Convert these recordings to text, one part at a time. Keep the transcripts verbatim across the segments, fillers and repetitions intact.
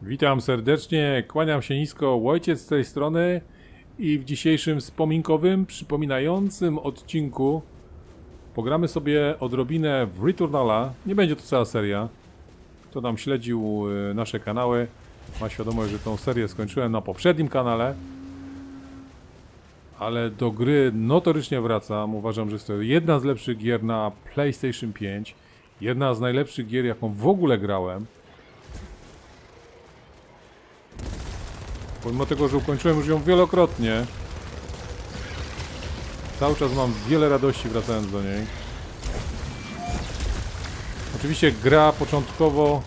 Witam serdecznie, kłaniam się nisko, Wojciech z tej strony i w dzisiejszym wspominkowym, przypominającym odcinku pogramy sobie odrobinę w Returnala. Nie będzie to cała seria. Kto tam śledził nasze kanały, ma świadomość, że tą serię skończyłem na poprzednim kanale. Ale do gry notorycznie wracam. Uważam, że jest to jedna z lepszych gier na PlayStation pięć. Jedna z najlepszych gier, jaką w ogóle grałem. Pomimo tego, że ukończyłem już ją wielokrotnie, cały czas mam wiele radości wracając do niej. Oczywiście gra początkowo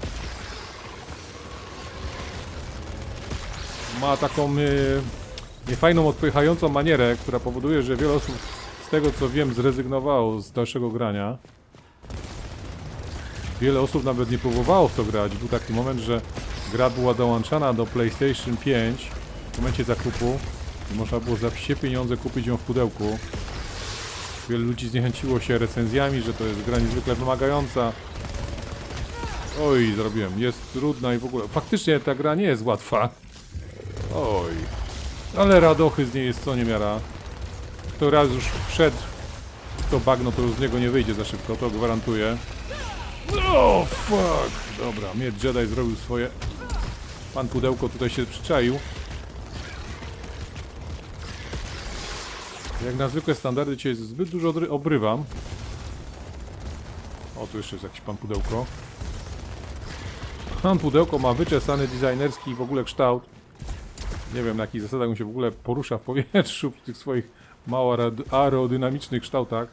ma taką yy, niefajną, odpychającą manierę, która powoduje, że wiele osób, z tego co wiem, zrezygnowało z dalszego grania. Wiele osób nawet nie próbowało w to grać. Był taki moment, że gra była dołączana do PlayStation pięć w momencie zakupu i można było za psie pieniądze kupić ją w pudełku. Wielu ludzi zniechęciło się recenzjami, że to jest gra niezwykle wymagająca. Oj, zrobiłem. Jest trudna i w ogóle... Faktycznie ta gra nie jest łatwa. Oj. Ale radochy z niej jest co niemiara. Kto raz już wszedł w to bagno, to już z niego nie wyjdzie za szybko, to gwarantuję. Oh fuck! Dobra, Miecz Jedi zrobił swoje. Pan pudełko tutaj się przyczaił. Jak na zwykłe standardy dzisiaj zbyt dużo obrywam. O, tu jeszcze jest jakiś pan pudełko. Pan pudełko ma wyczesany designerski i w ogóle kształt. Nie wiem, na jakich zasadach on się w ogóle porusza w powietrzu w tych swoich mało aerodynamicznych kształtach.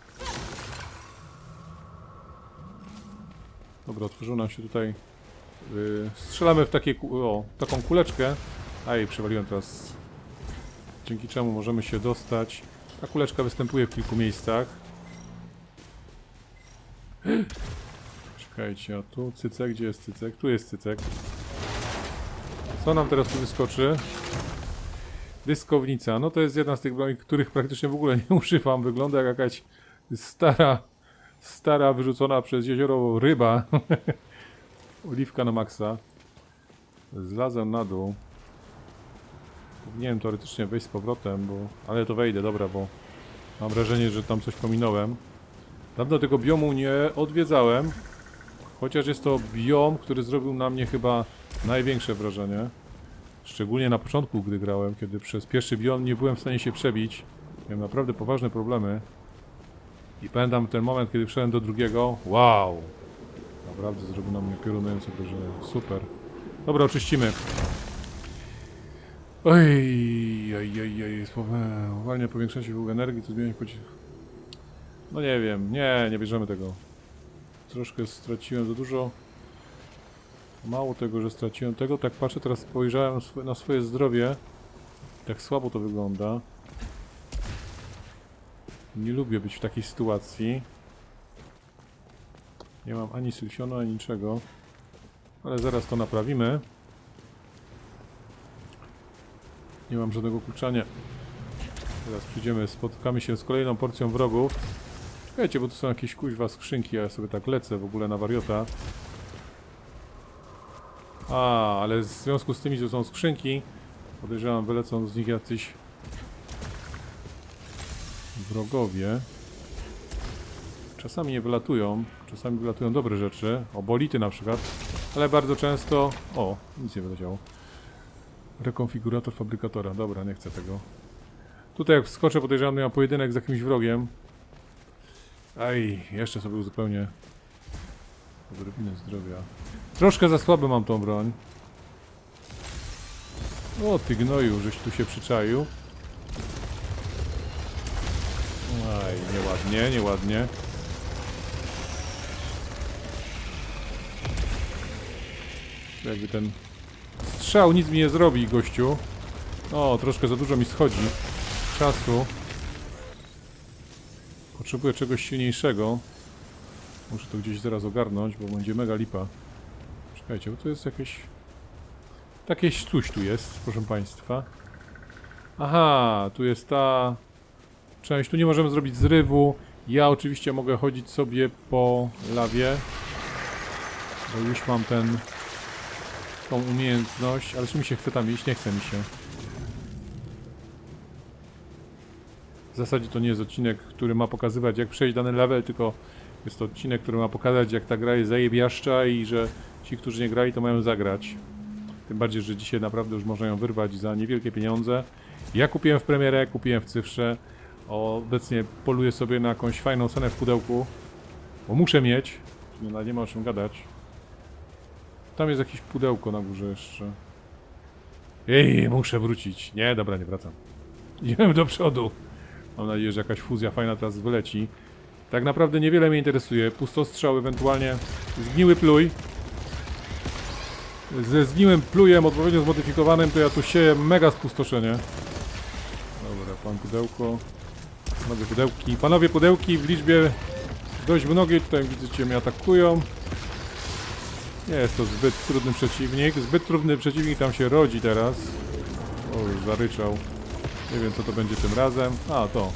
Dobra, otworzyło nam się tutaj. Yy, strzelamy w takie, o, taką kuleczkę. Aj, przewaliłem teraz. Dzięki czemu możemy się dostać. Ta kuleczka występuje w kilku miejscach. Czekajcie, a tu cycek, gdzie jest cycek? Tu jest cycek. Co nam teraz tu wyskoczy? Dyskownica. No to jest jedna z tych broni, których praktycznie w ogóle nie używam. Wygląda jak jakaś stara, stara wyrzucona przez jezioro ryba. Oliwka na maksa. Zlazłem na dół. Powinienem teoretycznie wejść z powrotem, bo... Ale to wejdę, dobra, bo mam wrażenie, że tam coś pominąłem. Dawno tego biomu nie odwiedzałem. Chociaż jest to biom, który zrobił na mnie chyba największe wrażenie. Szczególnie na początku, gdy grałem, kiedy przez pierwszy biom nie byłem w stanie się przebić. Miałem naprawdę poważne problemy. I pamiętam ten moment, kiedy wszedłem do drugiego. Wow! Naprawdę zrobił na mnie piorunujące wrażenie. Super. Dobra, oczyścimy. Oj, oj, oj, oj. Uwalnia powiększenie się energii, to zmieniać pocisk. No nie wiem, nie, nie bierzemy tego. Troszkę straciłem za dużo. Mało tego, że straciłem tego. Tak patrzę, teraz spojrzałem na swoje zdrowie. Tak słabo to wygląda. Nie lubię być w takiej sytuacji. Nie mam ani sylfionu, ani niczego. Ale zaraz to naprawimy. Nie mam żadnego kluczania. Teraz przyjdziemy, spotkamy się z kolejną porcją wrogów. Czekajcie, bo tu są jakieś kuźwa skrzynki, a ja sobie tak lecę w ogóle na wariota. A, ale w związku z tymi, że są skrzynki, podejrzewam, wylecą z nich jacyś wrogowie. Czasami nie wylatują, czasami wylatują dobre rzeczy, obolity na przykład, ale bardzo często... O, nic nie wyleciało. Rekonfigurator fabrykatora, dobra, nie chcę tego. Tutaj jak wskoczę, podejrzewam, miałem pojedynek z jakimś wrogiem. Aj, jeszcze sobie uzupełnię odrobinę zdrowia. Troszkę za słaby mam tą broń. O, ty gnoju, żeś tu się przyczaił. Aj, nieładnie, nieładnie. Jakby ten strzał nic mi nie zrobi, gościu. O, troszkę za dużo mi schodzi czasu. Potrzebuję czegoś silniejszego. Muszę to gdzieś zaraz ogarnąć, bo będzie mega lipa. Czekajcie, bo tu jest jakieś... Jakieś coś tu jest, proszę państwa. Aha, tu jest ta część. Tu nie możemy zrobić zrywu. Ja oczywiście mogę chodzić sobie po lawie. Bo już mam ten tą umiejętność, ale czy mi się chce tam iść? Nie chce mi się. W zasadzie to nie jest odcinek, który ma pokazywać, jak przejść dany level, tylko jest to odcinek, który ma pokazać, jak ta gra jest zajebiaszcza i że ci, którzy nie grali, to mają zagrać. Tym bardziej, że dzisiaj naprawdę już można ją wyrwać za niewielkie pieniądze. Ja kupiłem w premierę, kupiłem w cyfrze. Obecnie poluję sobie na jakąś fajną cenę w pudełku, bo muszę mieć. No, nie ma o czym gadać. Tam jest jakieś pudełko na górze jeszcze. Ej, muszę wrócić. Nie, dobra, nie wracam. Idziemy do przodu. Mam nadzieję, że jakaś fuzja fajna teraz wyleci. Tak naprawdę niewiele mnie interesuje. Pustostrzał, ewentualnie zgniły pluj. Ze zgniłym plujem odpowiednio zmodyfikowanym to ja tu sieję mega spustoszenie. Dobra, pan pudełko. Panowie pudełki. Panowie pudełki w liczbie dość mnogiej. Tutaj widzicie, mnie atakują. Nie jest to zbyt trudny przeciwnik. Zbyt trudny przeciwnik tam się rodzi teraz. O, już zaryczał. Nie wiem, co to będzie tym razem. A, to.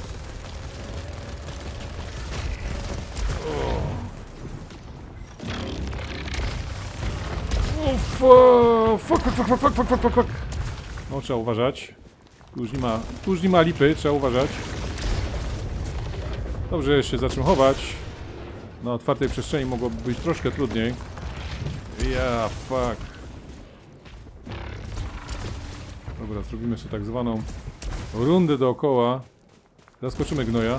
Uff, fuck, fuck, fuck, fuck, fuck, fuck, fuck. No, trzeba uważać. Tu już nie ma, tu już nie ma lipy, trzeba uważać. Dobrze jest się za czym chować. Na otwartej przestrzeni mogłoby być troszkę trudniej. Ja, fuck. Dobra, zrobimy sobie tak zwaną rundę dookoła. Zaskoczymy gnoja.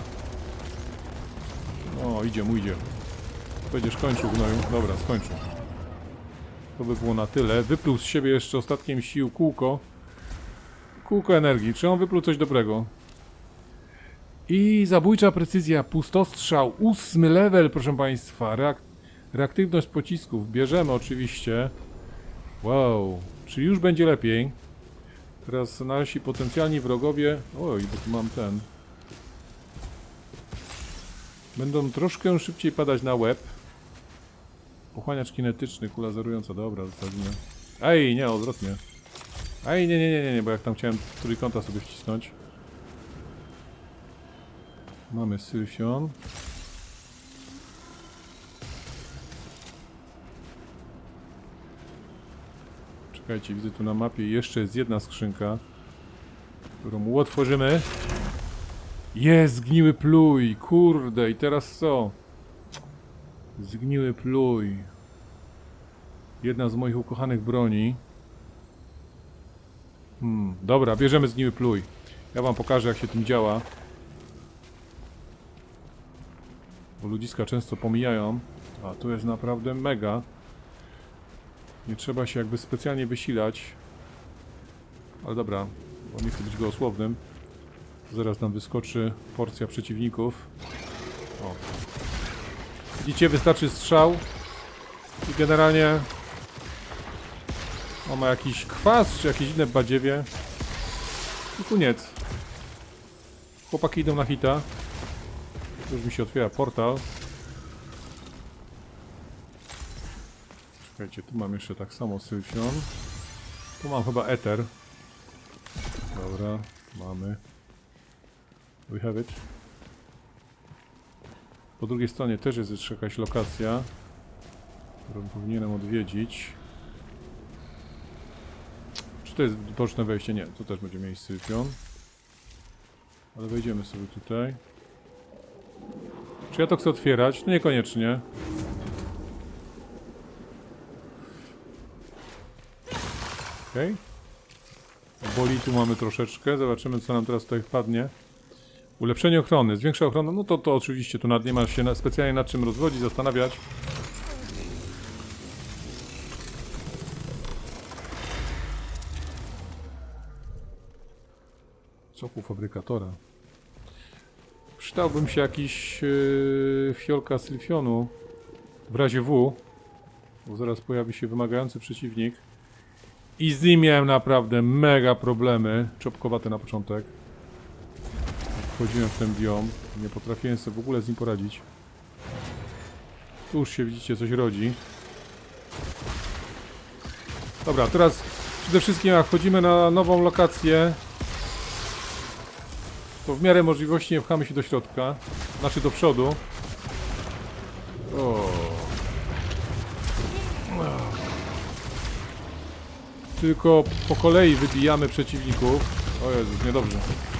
O, idzie mu, idzie. Będziesz kończył, gnoju. Dobra, skończył. To by było na tyle. Wypluł z siebie jeszcze ostatkiem sił kółko. Kółko energii. Czy on wypluł coś dobrego? I zabójcza precyzja, pustostrzał. Ósmy level, proszę państwa. Reak reaktywność pocisków. Bierzemy oczywiście. Wow. Czyli już będzie lepiej. Teraz nasi potencjalni wrogowie... Oj, bo tu mam ten... Będą troszkę szybciej padać na łeb. Pochłaniacz kinetyczny, kula zerująca. Dobra, zostawimy. Ej, nie, odwrotnie. Ej, nie, nie, nie, nie, nie, bo jak tam chciałem trójkąta sobie wcisnąć. Mamy Sylfion. Czekajcie, widzę tu na mapie jeszcze jest jedna skrzynka, którą mu otworzymy. Jest zgniły pluj, kurde, i teraz co? Zgniły pluj. Jedna z moich ukochanych broni. Hmm, dobra, bierzemy zgniły pluj. Ja wam pokażę, jak się tym działa. Bo ludziska często pomijają. A tu jest naprawdę mega. Nie trzeba się jakby specjalnie wysilać. Ale dobra, bo nie chcę być gołosłownym. Zaraz nam wyskoczy porcja przeciwników. O. Widzicie, wystarczy strzał. I generalnie... O, ma jakiś kwas, czy jakieś inne badziewie. I koniec. Chłopaki idą na hita. Już mi się otwiera portal. Czekajcie, tu mam jeszcze tak samo Sylfion. Tu mam chyba Ether. Dobra, mamy. We have it. Po drugiej stronie też jest jeszcze jakaś lokacja, którą powinienem odwiedzić. Czy to jest boczne wejście? Nie, tu też będzie mieć Sylfion. Ale wejdziemy sobie tutaj. Czy ja to chcę otwierać? No niekoniecznie. Okej. Okay. Boli tu mamy troszeczkę. Zobaczymy, co nam teraz tutaj wpadnie. Ulepszenie ochrony. Zwiększa ochronę. No to, to oczywiście tu nad, nie ma się na, specjalnie nad czym rozwodzić, zastanawiać. Cokół fabrykatora. Przydałbym się jakiś yy, fiolka Sylfionu w razie W, bo zaraz pojawi się wymagający przeciwnik i z nim miałem naprawdę mega problemy, czopkowate na początek. Wchodziłem w ten biom, nie potrafiłem sobie w ogóle z nim poradzić. Tu już się widzicie, coś rodzi. Dobra, teraz przede wszystkim jak wchodzimy na nową lokację, to w miarę możliwości nie pchamy się do środka, znaczy do przodu. O. tylko po kolei wybijamy przeciwników. O Jezus, niedobrze.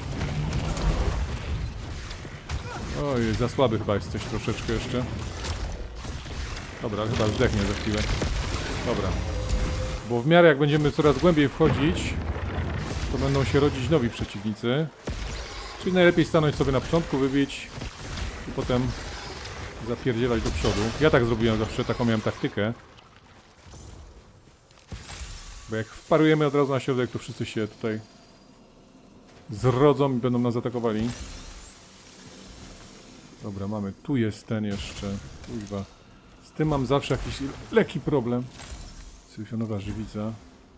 Oj, za słaby chyba jesteś troszeczkę jeszcze. Dobra, chyba zdechnie za chwilę. Dobra. Bo w miarę jak będziemy coraz głębiej wchodzić, to będą się rodzić nowi przeciwnicy. Czyli najlepiej stanąć sobie na początku, wybić i potem zapierdzielać do przodu. Ja tak zrobiłem zawsze, taką miałem taktykę. Bo jak wparujemy od razu na środek, to wszyscy się tutaj zrodzą i będą nas atakowali. Dobra, mamy. Tu jest ten jeszcze. Kurwa. Z tym mam zawsze jakiś lekki problem. Sylfionowa żywica.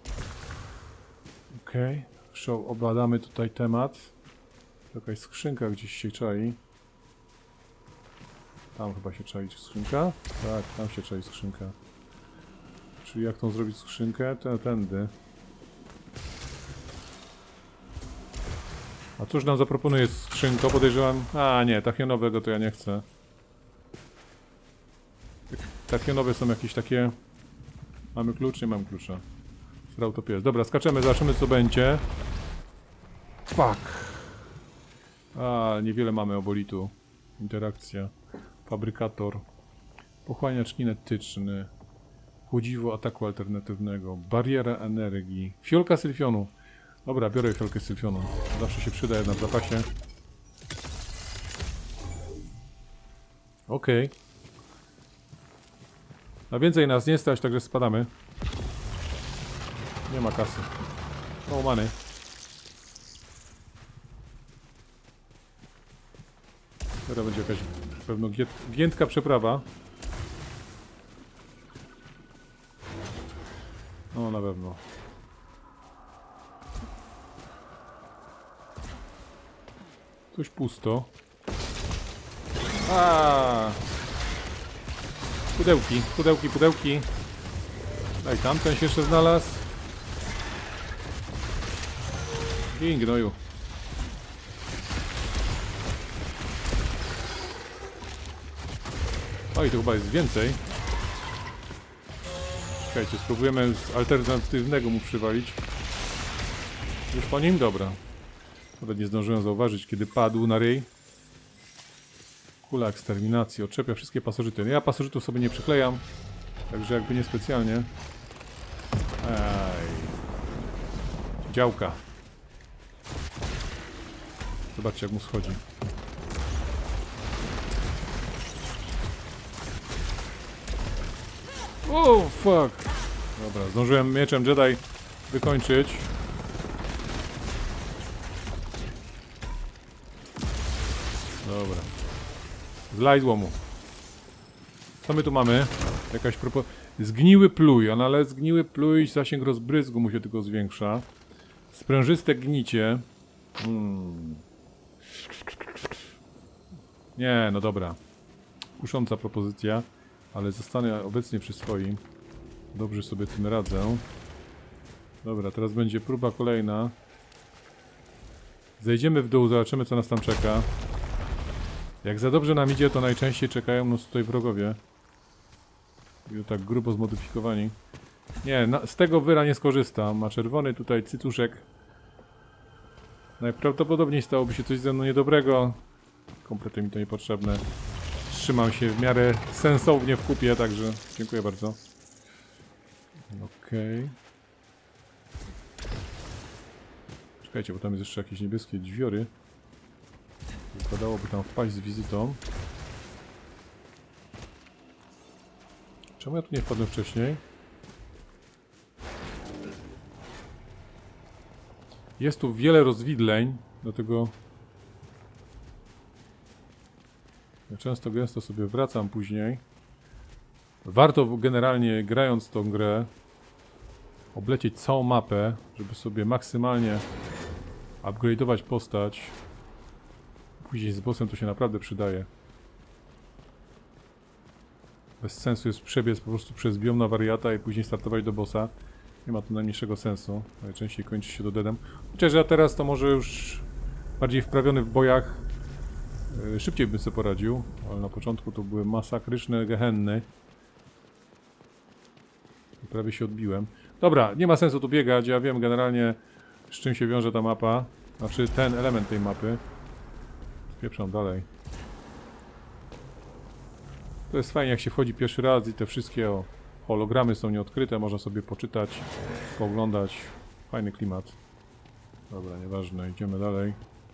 Okej. Okay. Obadamy tutaj temat. Jakaś skrzynka gdzieś się czai. Tam chyba się czai skrzynka. Tak, tam się czai skrzynka. Czyli jak tą zrobić skrzynkę? Ten, tędy. A cóż nam zaproponuje skrzynko? Podejrzewam... A nie, tachionowego to ja nie chcę. Tachionowe są jakieś takie... Mamy klucz? Nie mam klucza. Srał to pies. Dobra, skaczemy, zobaczymy co będzie. Fuck. A, niewiele mamy obolitu. Interakcja. Fabrykator. Pochłaniacz kinetyczny. Chłodziwo ataku alternatywnego. Bariera energii. Fiolka sylfionu. Dobra, biorę fiolkę sylfionu. Zawsze się przyda jedna w zapasie. Okej. Okay. A więcej nas nie stać, także spadamy. Nie ma kasy. No money. Teraz będzie jakaś pewno gięt, giętka przeprawa. No na pewno. Coś pusto. A. Pudełki, pudełki, pudełki. Daj, tamten się jeszcze znalazł. Gin, gnoju. Oj, to chyba jest więcej. Czekajcie, spróbujemy z alternatywnego mu przywalić. Już po nim? Dobra. Nawet nie zdążyłem zauważyć, kiedy padł na ryj. Kula eksterminacji, odczepia wszystkie pasożyty. Ja pasożytów sobie nie przyklejam, także jakby niespecjalnie. Ej. Działka. Zobaczcie jak mu schodzi. O, fuck. Dobra, zdążyłem mieczem Jedi wykończyć. Dobra. Zlajzło mu. Co my tu mamy? Jakaś propo... Zgniły pluj, no ale zgniły pluj, zasięg rozbryzgu mu się tylko zwiększa. Sprężyste gnicie. Hmm. Nie, no dobra. Kusząca propozycja, ale zostanę obecnie przy swoim. Dobrze sobie tym radzę. Dobra, teraz będzie próba kolejna. Zejdziemy w dół, zobaczymy co nas tam czeka. Jak za dobrze nam idzie, to najczęściej czekają nas tutaj wrogowie. I tak grubo zmodyfikowani. Nie, na, z tego wyra nie skorzystam. Ma czerwony tutaj cytuszek. Najprawdopodobniej stałoby się coś ze mną niedobrego. Kompletnie mi to niepotrzebne. Trzymam się w miarę sensownie w kupie, także dziękuję bardzo. Okej. Okay. Czekajcie, bo tam jest jeszcze jakieś niebieskie dźwiory. Wypadałoby tam wpaść z wizytą. Czemu ja tu nie wpadłem wcześniej? Jest tu wiele rozwidleń, dlatego ja często gęsto sobie wracam później. Warto generalnie, grając tą grę, oblecieć całą mapę, żeby sobie maksymalnie upgrade'ować postać. Później z bossem to się naprawdę przydaje. Bez sensu jest przebiec po prostu przez biom na wariata i później startować do bossa. Nie ma to najmniejszego sensu. Najczęściej kończy się do deadem. Chociaż ja teraz to może już bardziej wprawiony w bojach yy, szybciej bym sobie poradził. Ale na początku to były masakryczne gehenny. I prawie się odbiłem. Dobra, nie ma sensu tu biegać, ja wiem generalnie z czym się wiąże ta mapa. Znaczy ten element tej mapy. Spieprzam dalej. To jest fajnie jak się wchodzi pierwszy raz i te wszystkie o, hologramy są nieodkryte, można sobie poczytać, pooglądać. Fajny klimat. Dobra, nieważne, idziemy dalej.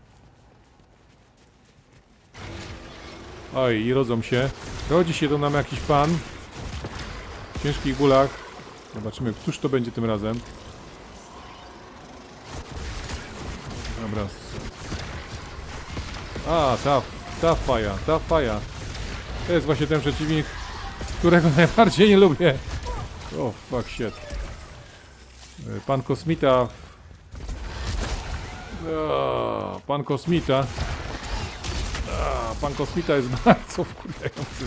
Oj, i rodzą się. Rodzi się do nam jakiś pan. W ciężkich bólach. Zobaczymy, któż to będzie tym razem. Dobra. A, ta, ta faja, ta faja. To jest właśnie ten przeciwnik, którego najbardziej nie lubię. O, oh, fuck shit. Pan Kosmita. O, pan Kosmita. A, pan Kosmita jest bardzo wkurwiający.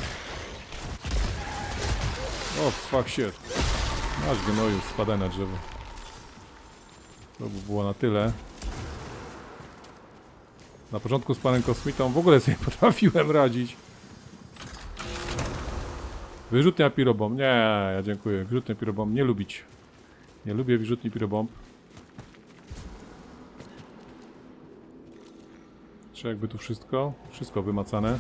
O, oh, fuck shit. Masz gnoju, spadaj na drzewo. To by było na tyle. Na początku z panem Kosmitą w ogóle sobie potrafiłem radzić. Wyrzutnia pirobomb. Nie, ja dziękuję. Wyrzutnia pirobomb nie lubić. Nie lubię wyrzutni pirobomb. Czy jakby tu wszystko? Wszystko wymacane.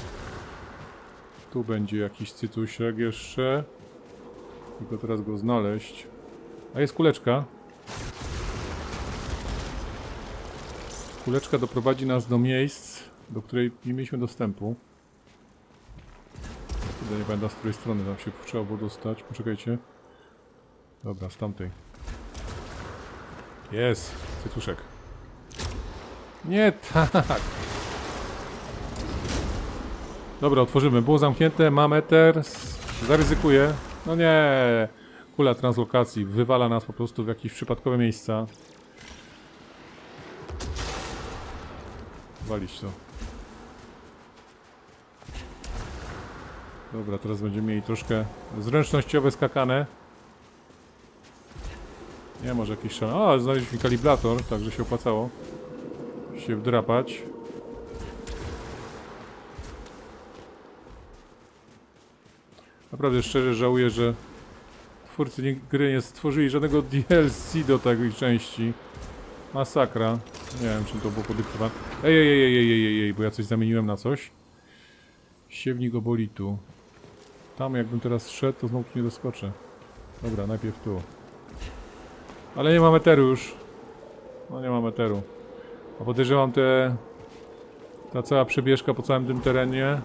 Tu będzie jakiś cytusiek jeszcze. Tylko teraz go znaleźć. A jest kuleczka. Kuleczka doprowadzi nas do miejsc, do której nie mieliśmy dostępu. Tutaj nie pamiętam z której strony nam się trzeba było dostać. Poczekajcie. Dobra, z tamtej. Jest! Cytuszek. Nie tak! Dobra, otworzymy. Było zamknięte, mam eter. Zaryzykuję. No nie! Kula translokacji wywala nas po prostu w jakieś przypadkowe miejsca. Walić to. Dobra, teraz będziemy mieli troszkę zręcznościowe skakane. Nie, może jakiś szan. O, znaleźliśmy kalibrator, także się opłacało się wdrapać. Naprawdę szczerze żałuję, że twórcy gry nie stworzyli żadnego D L C do tej części. Masakra. Nie wiem, czym to było podyktowane. Ej, ej, ej, ej, ej, ej, ej, bo ja coś zamieniłem na coś. Siewnik obolitu. Tam jakbym teraz szedł, to znowu tu nie doskoczę. Dobra, najpierw tu. Ale nie mam eteru już. No nie mam eteru. A podejrzewam te... Ta cała przebieżka po całym tym terenie.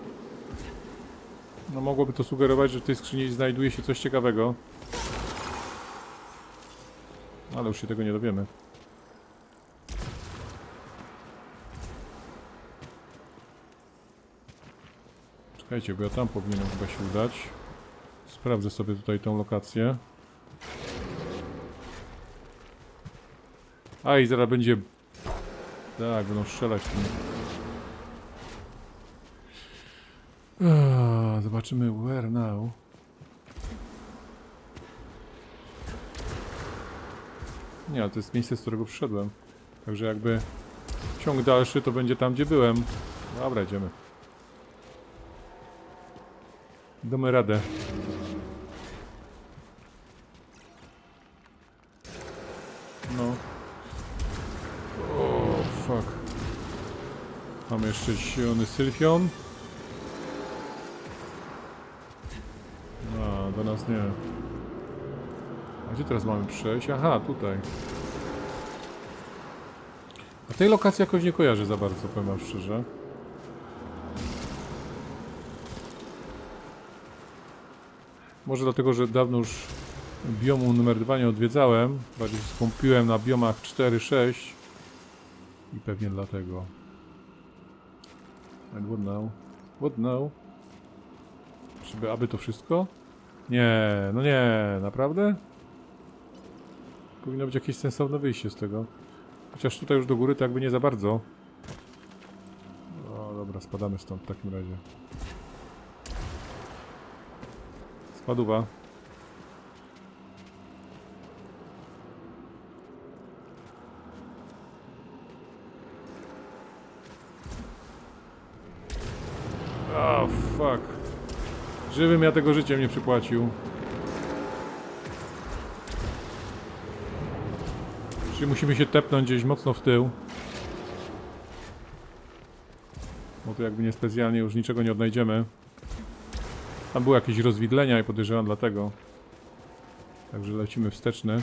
No mogłoby to sugerować, że w tej skrzyni znajduje się coś ciekawego. Ale już się tego nie dowiemy. Czekajcie, bo ja tam powinienem chyba się udać. Sprawdzę sobie tutaj tą lokację. A i zaraz będzie... Tak, będą strzelać tym. Eee, zobaczymy where now. Nie, ale to jest miejsce, z którego przyszedłem. Także jakby ciąg dalszy to będzie tam, gdzie byłem. Dobra, idziemy. Damy radę. No. O, fuck. Mamy jeszcze zielony sylfion. A, do nas nie. A gdzie teraz mamy przejść? Aha, tutaj. A tej lokacji jakoś nie kojarzę za bardzo, powiem wam szczerze. Może dlatego, że dawno już biomu numer dwa nie odwiedzałem. Bardziej skąpiłem na biomach cztery sześć. I pewnie dlatego. And what now? What now? Żeby, aby to wszystko? Nie, no nie, naprawdę? Powinno być jakieś sensowne wyjście z tego. Chociaż tutaj już do góry to jakby nie za bardzo. O, dobra, spadamy stąd w takim razie. Spaduwa. Oh, fuck. Żywym ja tego życiem nie przypłacił. Czyli musimy się tepnąć gdzieś mocno w tył. Bo tu jakby niespecjalnie już niczego nie odnajdziemy. Tam były jakieś rozwidlenia i podejrzewam dlatego. Także lecimy wsteczny.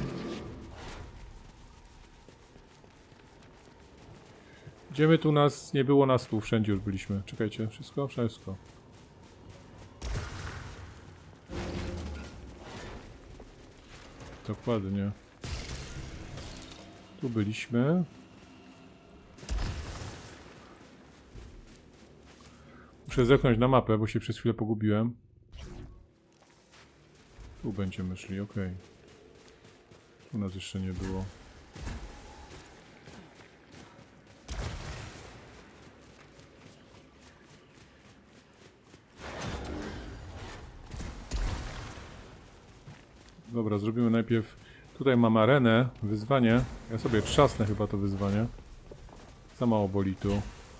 Gdzie my tu nas nie było, nas tu wszędzie już byliśmy. Czekajcie, wszystko? Wszystko. Dokładnie. Tu byliśmy. Muszę zerknąć na mapę, bo się przez chwilę pogubiłem. Tu będziemy szli, ok. Tu nas jeszcze nie było. Dobra, zrobimy najpierw... Tutaj mam arenę, wyzwanie. Ja sobie trzasnę chyba to wyzwanie. Za mało boli tu.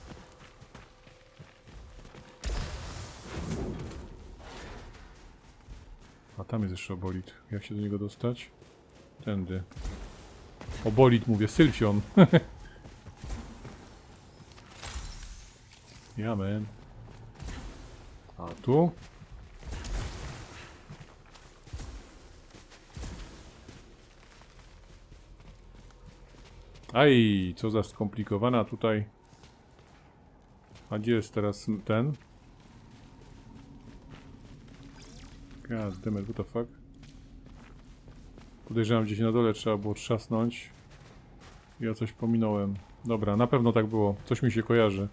A tam jest jeszcze obolit. Jak się do niego dostać? Tędy. Obolit mówię, Sylfion. Ja man. A tu? Aj, co za skomplikowana tutaj. A gdzie jest teraz ten? God damn it, what the fuck? Podejrzewam, gdzieś na dole trzeba było trzasnąć. Ja coś pominąłem. Dobra, na pewno tak było. Coś mi się kojarzy.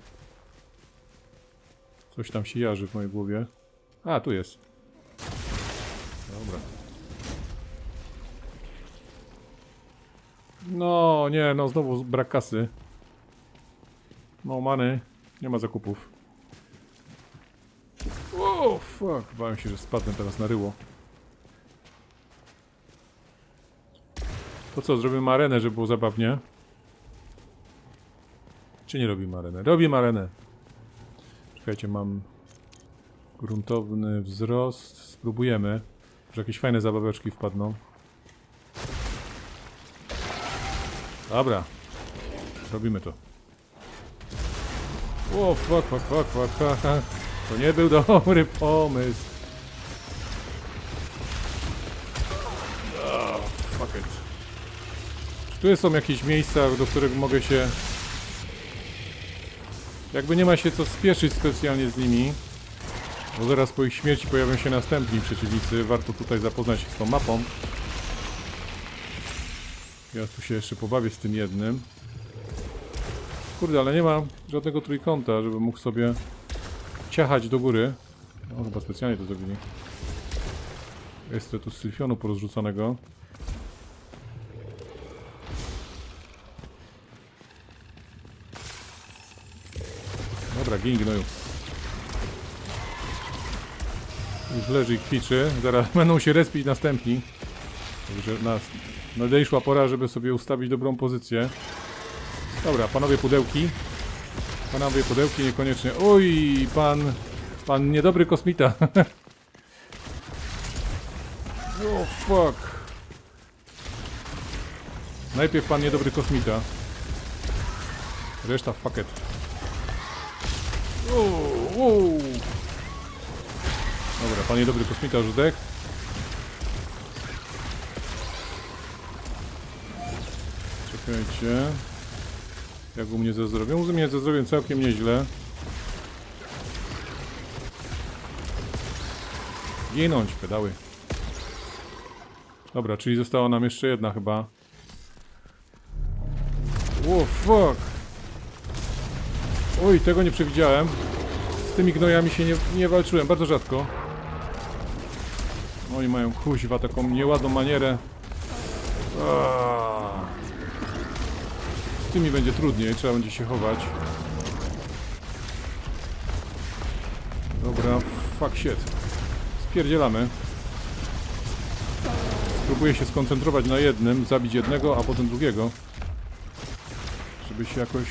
Coś tam się jarzy w mojej głowie. A, tu jest. Dobra. No, nie, no znowu brak kasy. No, money. Nie ma zakupów. Wow, fuck. Bałem się, że spadnę teraz na ryło. To co, zrobimy arenę, żeby było zabawnie? Czy nie robimy arenę? Robimy arenę. Czekajcie, mam gruntowny wzrost. Spróbujemy, że jakieś fajne zabaweczki wpadną. Dobra. Robimy to. O, fuck, fuck, fuck, fuck, fuck. To nie był dobry pomysł. Oh, fuck it. Tu są jakieś miejsca, do których mogę się... Jakby nie ma się co spieszyć specjalnie z nimi. Bo zaraz po ich śmierci pojawią się następni przeciwnicy. Warto tutaj zapoznać się z tą mapą. Ja tu się jeszcze pobawię z tym jednym. Kurde, ale nie ma żadnego trójkąta, żeby mógł sobie ciachać do góry. No, chyba specjalnie to zrobili. Jest to tu z sylfionu porozrzucanego. Dobra, gin gnoju. Już leży i kwiczy. Zaraz będą się respić następni. Także nas nadejszła pora, żeby sobie ustawić dobrą pozycję. Dobra, panowie pudełki. Panowie pudełki niekoniecznie. Oj, pan... Pan niedobry kosmita. Oh fuck. Najpierw pan niedobry kosmita. Reszta fuck it. Oh, oh. Dobra, pan niedobry kosmita już zdech. Czekajcie. Jak u mnie ze zdrowiem? U mnie ze zdrowiem całkiem nieźle. Ginąć, pedały. Dobra, czyli została nam jeszcze jedna chyba. Oh fuck. Oj, tego nie przewidziałem. Z tymi gnojami się nie, nie walczyłem, bardzo rzadko. Oni mają kuźwa taką nieładną manierę. Aaaa. Z tymi będzie trudniej, trzeba będzie się chować. Dobra, fuck shit. Spierdzielamy. Spróbuję się skoncentrować na jednym, zabić jednego, a potem drugiego. Żeby się jakoś...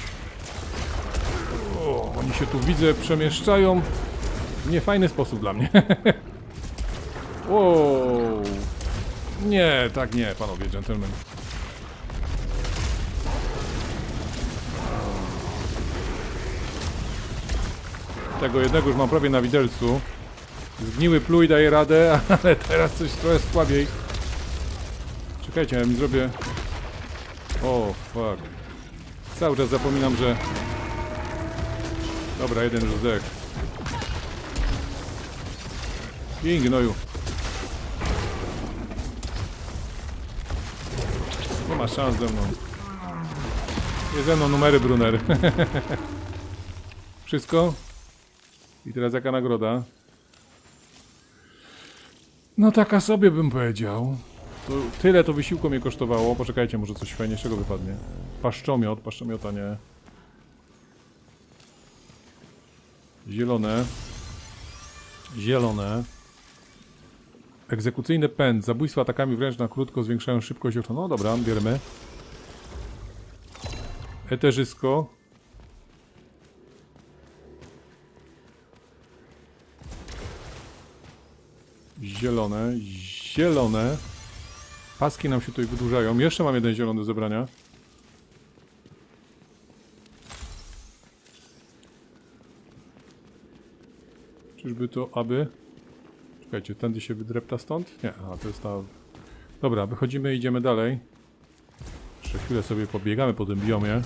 O, oni się tu widzę przemieszczają w niefajny sposób dla mnie. O, nie, tak nie, panowie, gentlemen. Tego jednego już mam prawie na widelcu. Zgniły pluj daje radę, ale teraz coś trochę słabiej. Czekajcie, ja mi zrobię... O, fuck. Cały czas zapominam, że... Dobra, jeden już zdech. King, gnoju. Nie ma szans ze mną. Jest ze mną numery, Brunner. Wszystko? I teraz jaka nagroda? No taka sobie bym powiedział. To tyle to wysiłku mnie kosztowało. Poczekajcie, może coś fajniejszego wypadnie. Paszczomiot, paszczomiota nie. Zielone. Zielone. Egzekucyjny pęd. Zabójstwa atakami wręcz na krótko zwiększają szybkość ochrony. No dobra, bierzemy. Eterzysko. Zielone. Zielone. Paski nam się tutaj wydłużają. Jeszcze mam jeden zielony do zebrania. Czyżby to aby... Czekajcie, tędy się wydrepta stąd? Nie, a to jest ta... Dobra, wychodzimy i idziemy dalej. Jeszcze chwilę sobie pobiegamy po tym biomie.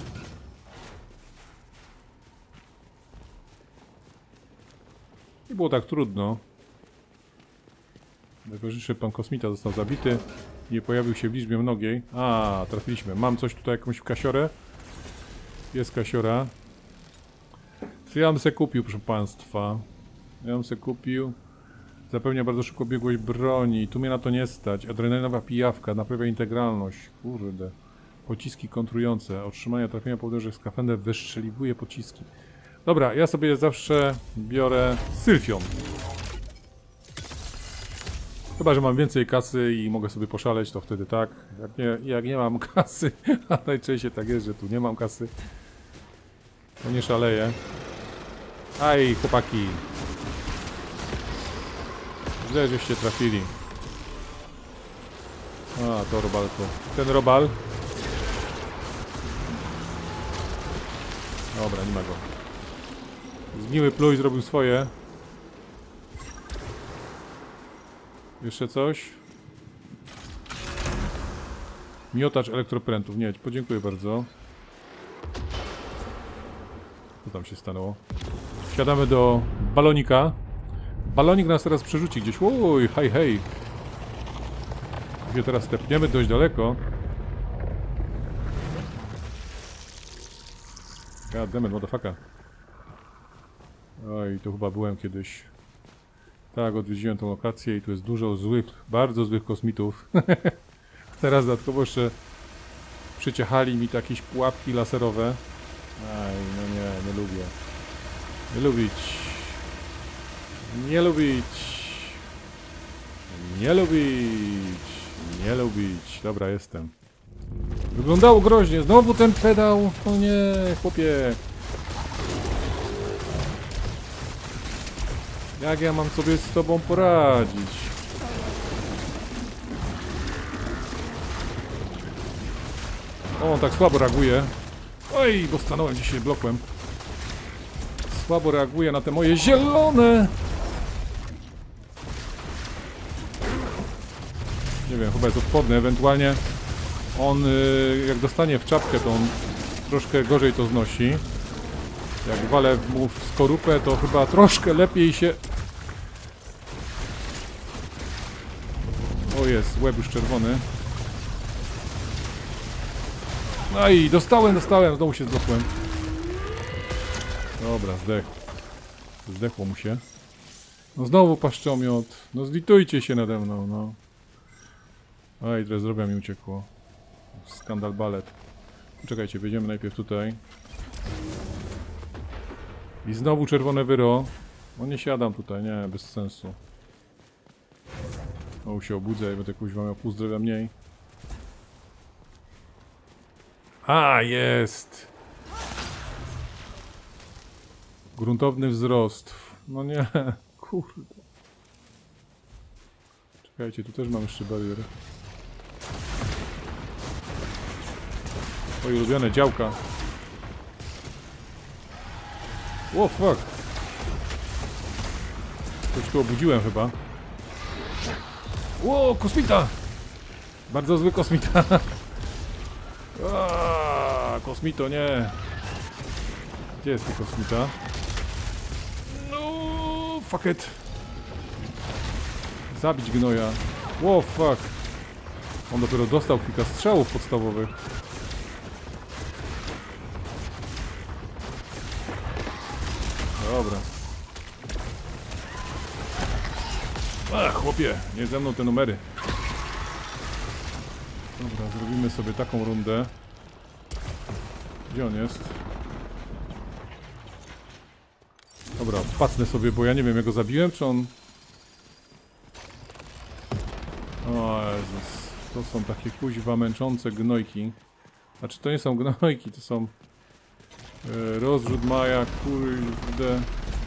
Nie było tak trudno. Najważniejszy pan kosmita został zabity. Nie pojawił się w liczbie mnogiej. A, trafiliśmy. Mam coś tutaj, jakąś kasiorę. Jest kasiora. Co ja bym se kupił, proszę państwa. Ja bym se kupił. Zapewnia bardzo szybko biegłość broni. Tu mnie na to nie stać. Adrenalinowa pijawka. Naprawia integralność. Kurde. Pociski kontrujące. Otrzymania trafienia powodują, że skafender wystrzeliwuje pociski. Dobra, ja sobie zawsze biorę Sylfion. Chyba, że mam więcej kasy i mogę sobie poszaleć, to wtedy tak. Jak nie, jak nie mam kasy, a najczęściej tak jest, że tu nie mam kasy, to nie szaleję. Aj, chłopaki. Źle, żeście trafili. A, to robalko. Ten robal. Dobra, nie ma go. Zgniły pluj zrobił swoje. Jeszcze coś? Miotacz elektroprętów. Nie, podziękuję bardzo. Co tam się stanęło? Wsiadamy do balonika. Balonik nas teraz przerzuci gdzieś. Uj, hej, hej. Gdzie teraz stepniemy dość daleko. God damn it, motherfucker. Oj, tu chyba byłem kiedyś. Tak, odwiedziłem tę lokację i tu jest dużo złych, bardzo złych kosmitów. Teraz dodatkowo jeszcze przyciechali mi to jakieś pułapki laserowe. Aj, no nie, nie lubię. Nie lubić. Nie lubić. Nie lubić. Nie lubić. Dobra, jestem. Wyglądało groźnie. Znowu ten pedał. O nie, chłopie. Jak ja mam sobie z tobą poradzić? O, on tak słabo reaguje. Oj, bo stanąłem dzisiaj blokłem. Słabo reaguje na te moje zielone. Nie wiem, chyba jest odporny. Ewentualnie on, jak dostanie w czapkę, to on troszkę gorzej to znosi. Jak walę mu w skorupę, to chyba troszkę lepiej się... O jest, łeb już czerwony. No i dostałem, dostałem, znowu się zblokłem. Dobra, zdech. Zdechło mu się. No znowu paszczomiot. No zlitujcie się nade mną, no. Oj, teraz zdrowia mi uciekło. Skandal balet. Czekajcie, wejdziemy najpierw tutaj. I znowu czerwone wyro. No nie siadam tutaj, nie, bez sensu. O, się obudzę i będę kuźwa miał pół zdrowia mniej. A, jest! Gruntowny wzrost. No nie, kurde. Czekajcie, tu też mam jeszcze bariery. Moje ulubione działka. O, fuck. Coś tu obudziłem chyba. Ło, kosmita! Bardzo zły kosmita. Aaaa, kosmito, nie. Gdzie jest ten kosmita? No, fuck it. Zabić gnoja. Ło, fuck. On dopiero dostał kilka strzałów podstawowych. Dobra. Ach, chłopie, nie ze mną te numery. Dobra, zrobimy sobie taką rundę. Gdzie on jest? Dobra, pacnę sobie, bo ja nie wiem, jak go zabiłem, czy on... O Jezus, to są takie kuźwa męczące gnojki. Znaczy to nie są gnojki, to są... E, rozrzut maja, kurde...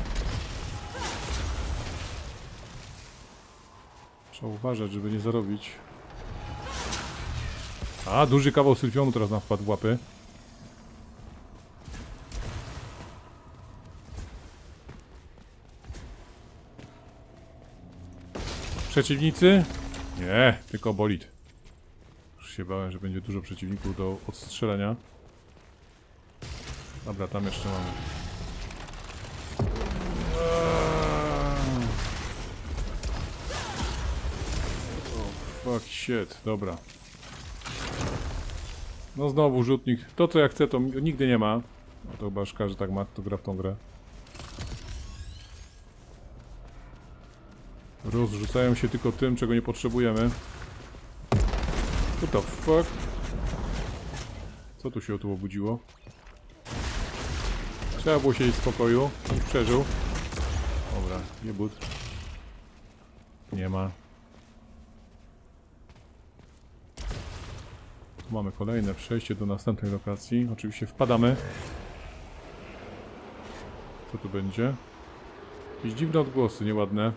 Trzeba uważać, żeby nie zarobić. A, duży kawał sylfionu teraz nam wpadł w łapy. Przeciwnicy? Nie, tylko bolid. Już się bałem, że będzie dużo przeciwników do odstrzelenia. Dobra, tam jeszcze mamy. Oh, fuck shit, dobra. No znowu rzutnik. To co ja chcę, to nigdy nie ma. No to chyba każdy tak ma, kto gra w tą grę. Rozrzucają się tylko tym, czego nie potrzebujemy. What the fuck? Co tu się tu obudziło? Trzeba było siedzieć w spokoju. Przeżył. Dobra, nie but. Nie ma. Tu mamy kolejne przejście do następnej lokacji. Oczywiście wpadamy. Co tu będzie? Jakieś dziwne odgłosy, nieładne.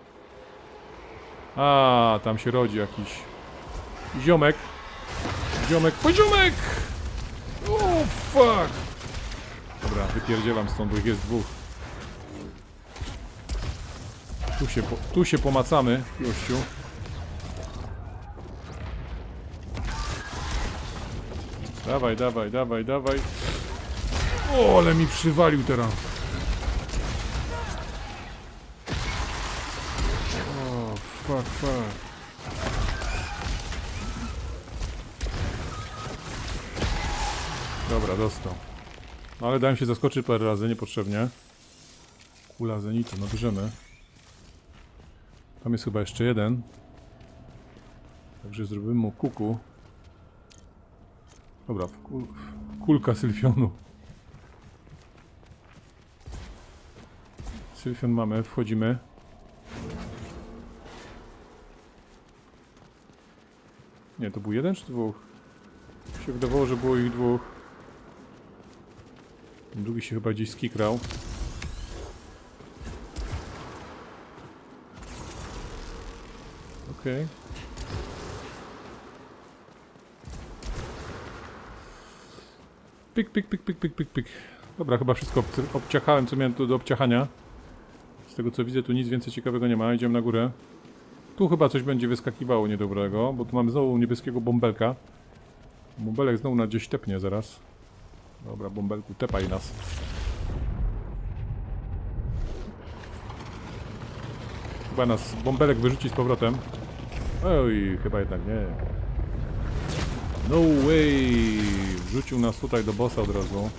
A, tam się rodzi jakiś ziomek. Ziomek, poziomek! O, fuck! Dobra, wypierdzielam stąd, bo ich jest dwóch. Tu się, po, tu się pomacamy, gościu. Dawaj, dawaj, dawaj, dawaj. O, ale mi przywalił teraz. O, fuck, fuck. Dobra, dostał. No ale dałem się zaskoczyć parę razy, niepotrzebnie. Kula zenitu, no bierzemy. Tam jest chyba jeszcze jeden. Także zrobimy mu kuku. Dobra, kul kulka sylfionu. Sylfion mamy, wchodzimy. Nie, to był jeden czy dwóch? Mi się wydawało, że było ich dwóch. Drugi się chyba gdzieś skikrał. Okej. Okay. Pik, pik, pik, pik, pik, pik, pik. Dobra, chyba wszystko obciachałem, co miałem tu do obciachania. Z tego co widzę, tu nic więcej ciekawego nie ma. Idziemy na górę. Tu chyba coś będzie wyskakiwało niedobrego, bo tu mamy znowu niebieskiego bąbelka. Bąbelek znowu na gdzieś tepnie zaraz. Dobra, bąbelku, tepaj nas. Chyba nas bąbelek wyrzuci z powrotem. Oj, chyba jednak nie. No way! Wrzucił nas tutaj do bossa od razu.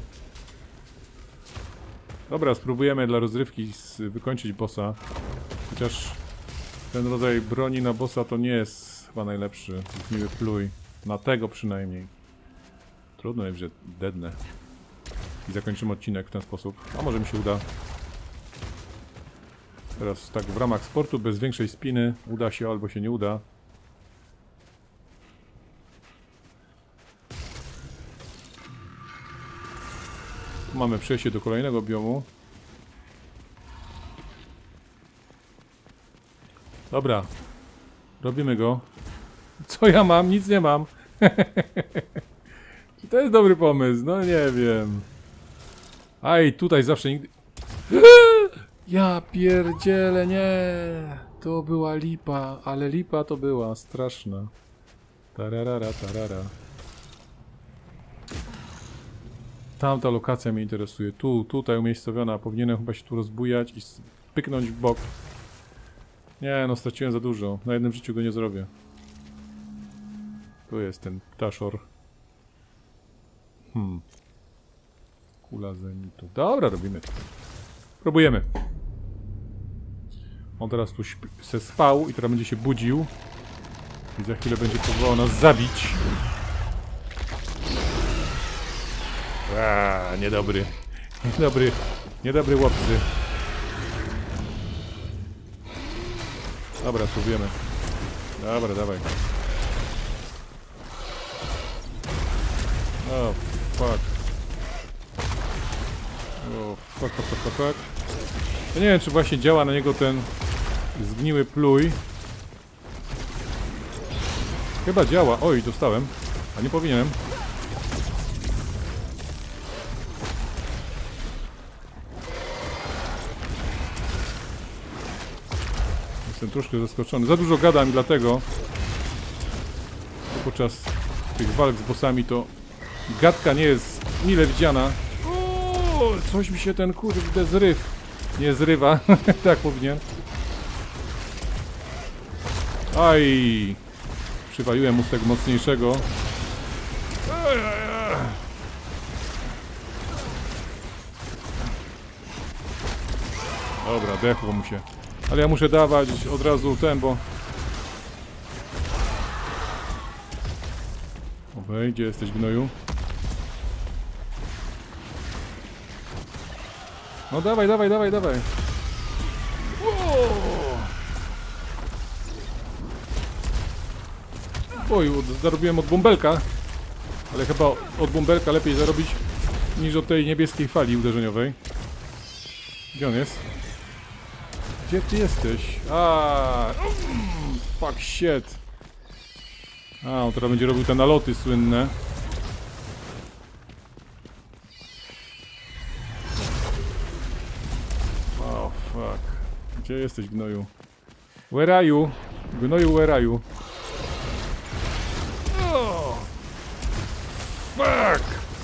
Dobra, spróbujemy dla rozrywki wykończyć bossa. Chociaż ten rodzaj broni na bossa to nie jest chyba najlepszy. Miły pluj. Na tego przynajmniej. Trudno jest, że deadnę. I zakończymy odcinek w ten sposób. A może mi się uda. Teraz tak w ramach sportu, bez większej spiny. Uda się albo się nie uda. Tu mamy przejście do kolejnego biomu. Dobra. Robimy go. Co ja mam? Nic nie mam. Czy to jest dobry pomysł? No nie wiem. Aj, tutaj zawsze nigdy... Ja pierdzielę, nie! To była lipa, ale lipa to była straszna. Tararara, tarara. Tamta lokacja mnie interesuje. Tu, tutaj umiejscowiona. Powinienem chyba się tu rozbujać i pyknąć w bok. Nie, no straciłem za dużo. Na jednym życiu go nie zrobię. Tu jest ten ptaszor. Hmm. Kula zenitu. Dobra, robimy to. Próbujemy. On teraz tu se spał i teraz będzie się budził. I za chwilę będzie próbował nas zabić. Aaa, niedobry. Niedobry. Niedobry łopcy. Dobra, próbujemy. Dobra, dawaj. O, fuck. O, fuck, fuck, fuck, fuck. Ja nie wiem, czy właśnie działa na niego ten zgniły pluj. Chyba działa. Oj, dostałem. A nie powinienem. Jestem troszkę zaskoczony. Za dużo gadam i dlatego podczas tych walk z bossami to gadka nie jest mile widziana. O, coś mi się ten kurde zryw nie zrywa. Tak powinien. Aj! Przywaliłem mu z tego mocniejszego. Dobra, dechło mu się. Ale ja muszę dawać od razu ten, bo... Obej, gdzie jesteś, gnoju? No dawaj, dawaj, dawaj, dawaj. Oj, zarobiłem od bąbelka. Ale chyba od bąbelka lepiej zarobić niż od tej niebieskiej fali uderzeniowej. Gdzie on jest? Gdzie ty jesteś? A, mm, fuck shit. A, on teraz będzie robił te naloty słynne. Oh fuck. Gdzie jesteś, gnoju? Where are you? Gnoju, where are you? Oh, fuck!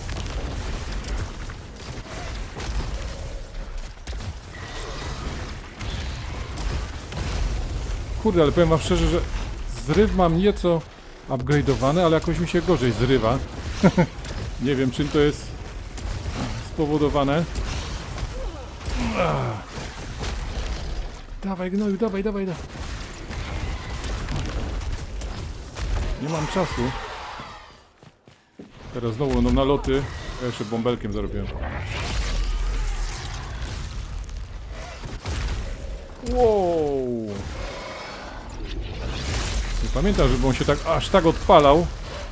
Kurde, ale powiem wam szczerze, że zryw mam nieco upgrade'owany, ale jakoś mi się gorzej zrywa. Nie wiem, czym to jest spowodowane. Dawaj, gnoju, dawaj, dawaj, dawaj. Nie mam czasu. Teraz znowu będą naloty. Ja jeszcze bąbelkiem zarobiłem. Wow. Nie pamiętam, żeby on się tak aż tak odpalał.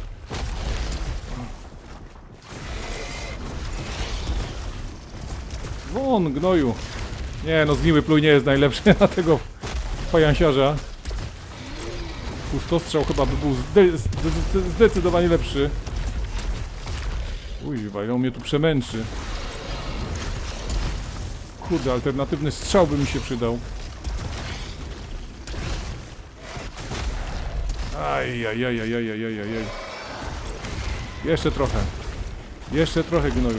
Won, gnoju. Nie no, zgniły pluj nie jest najlepszy na tego fajansiarza. Pustostrzał chyba by był zde zde zdecydowanie lepszy. Uj, ile on mnie tu przemęczy. Kurde, alternatywny strzał by mi się przydał. Aj, aj, aj, aj, aj, aj, aj, aj. Jeszcze trochę. Jeszcze trochę, gnoju.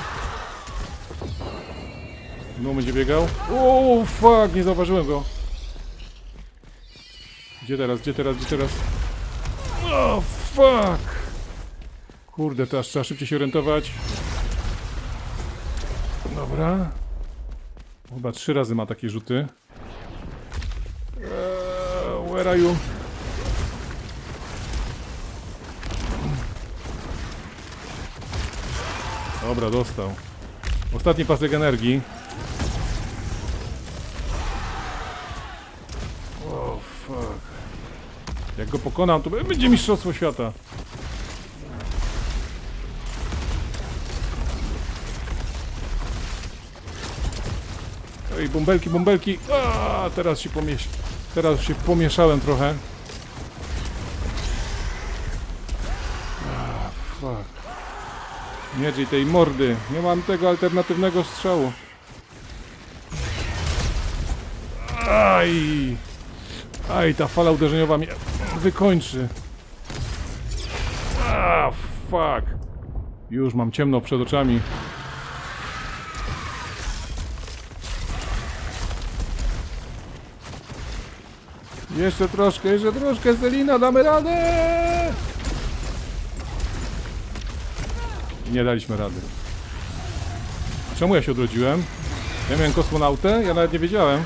No będzie biegał. O, fuck, nie zauważyłem go. Gdzie teraz, gdzie teraz, gdzie teraz? O, fuck. Kurde, teraz trzeba szybciej się orientować. Dobra. Chyba trzy razy ma takie rzuty. Eee, where are you? Dobra, dostał. Ostatni pasek energii. O, fuck. Jak go pokonam, to będzie mistrzostwo świata. Ej, bąbelki, bąbelki. A, teraz się pomiesz... Teraz się pomieszałem trochę. A, fuck. Nie drzej tej mordy. Nie mam tego alternatywnego strzału. Aj! Aj, ta fala uderzeniowa mnie wykończy. A, fuck. Już mam ciemno przed oczami. Jeszcze troszkę, jeszcze troszkę, Selina, damy radę! Nie daliśmy rady. Czemu ja się odrodziłem? Ja miałem kosmonautę? Ja nawet nie wiedziałem.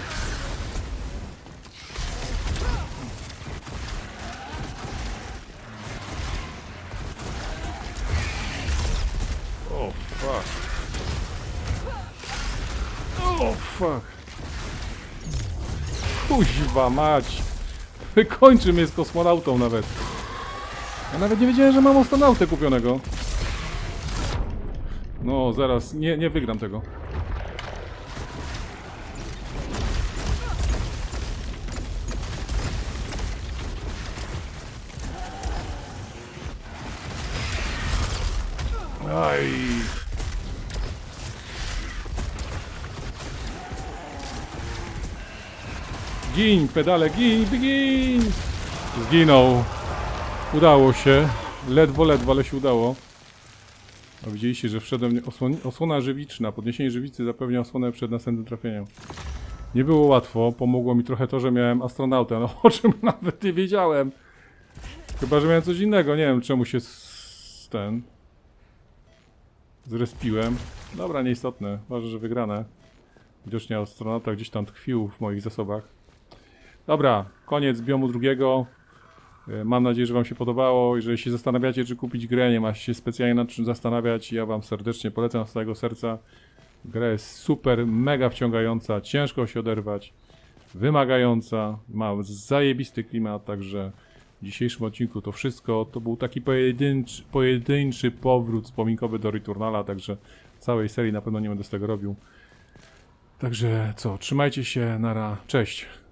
O, fuck. O, fuck. Kuźwa mać. Wykończy mnie z kosmonautą nawet. Ja nawet nie wiedziałem, że mam astronautę kupionego. No, zaraz. Nie, nie wygram tego. Aj. Gin, pedale, gin, gin! Zginął. Udało się. Ledwo, ledwo, ale się udało. A widzieliście, że wszedłem... Osłon... Osłona żywiczna. Podniesienie żywicy zapewnia osłonę przed następnym trafieniem. Nie było łatwo. Pomogło mi trochę to, że miałem astronautę. No, o czym nawet nie wiedziałem. Chyba, że miałem coś innego. Nie wiem, czemu się z... ten... Zrespiłem. Dobra, nieistotne. Ważne, że wygrane. Widocznie astronauta gdzieś tam tkwił w moich zasobach. Dobra, koniec biomu drugiego. Mam nadzieję, że wam się podobało. Jeżeli się zastanawiacie, czy kupić grę, nie ma się specjalnie nad czym zastanawiać. Ja wam serdecznie polecam z całego serca. Gra jest super, mega wciągająca, ciężko się oderwać, wymagająca, ma zajebisty klimat, także w dzisiejszym odcinku to wszystko. To był taki pojedynczy, pojedynczy powrót wspominkowy do Returnala, także całej serii na pewno nie będę z tego robił. Także co, trzymajcie się, nara, cześć.